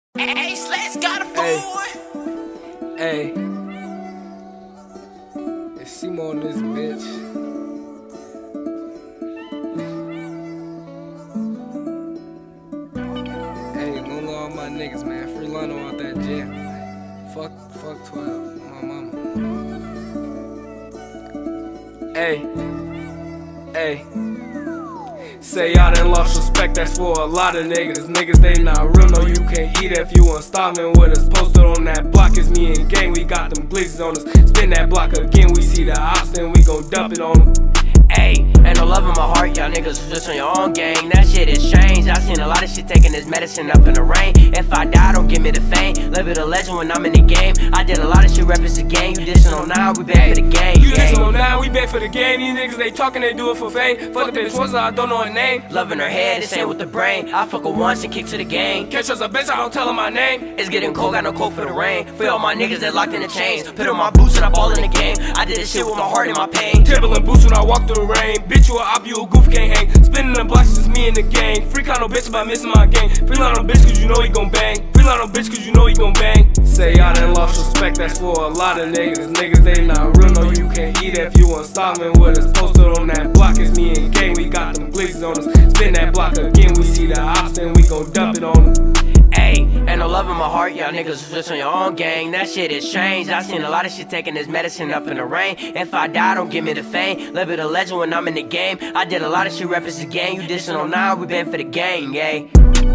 Hey, Slash got a fool. Hey, it's Simo on this bitch. Hey, don't know all my niggas, man. Free Lano out that jet. Fuck 12, my mama. Hey. Say y'all done lost respect, that's for a lot of niggas. Niggas, they not real, no, you can't eat if you want starving with us. Posted on that block, it's me and gang, we got them glizzies on us. Spin that block again, we see the ops, then we gon' dump it on them. Ayy, ain't no love in my heart, y'all niggas just on your own gang. That shit is strange, I seen a lot of shit taking this medicine up in the rain. If I die, don't give me the fame. Live it a legend when I'm in the game. I did a lot of shit reppin' the game. You dissing on 9, we beg for the game. You dissing on 9, we beg for the game. These niggas, they talking, they do it for fame. Fuck the bitch, what's I don't know her name. Love in her head, this ain't with the brain. I fuck her once and kick to the game. Catch us a bitch, I don't tell her my name. It's getting cold, got no coat for the rain. For all my niggas that locked in the chains. Put on my boots and I ball in the game. I did this shit with my heart and my pain. Timberland boots when I walk through the rain. Bitch, you a op, you a goof, can't hang. Spinning the blocks, just me and the gang. Freak on no bitch about missing my game. Free on no bitch cause you know he gon' bang. Free on no bitch cause you know he gon' bang. Say y'all done lost respect, that's for a lot of niggas. Niggas, they not real, no, you can't eat if you want starving with us. Posted on that block, it's me and gang, we got them glizzies on us. Spin that block again, we see the ops, then we gon' dump it on them. Ayy, ain't no love in my heart, y'all niggas just on your own gang. That shit is strange, I seen a lot of shit taking this medicine up in the rain. If I die, don't give me the fame. Live it a legend when I'm in the game. I did a lot of shit reppin' the game. You dissing on 9, we been for the game, yay.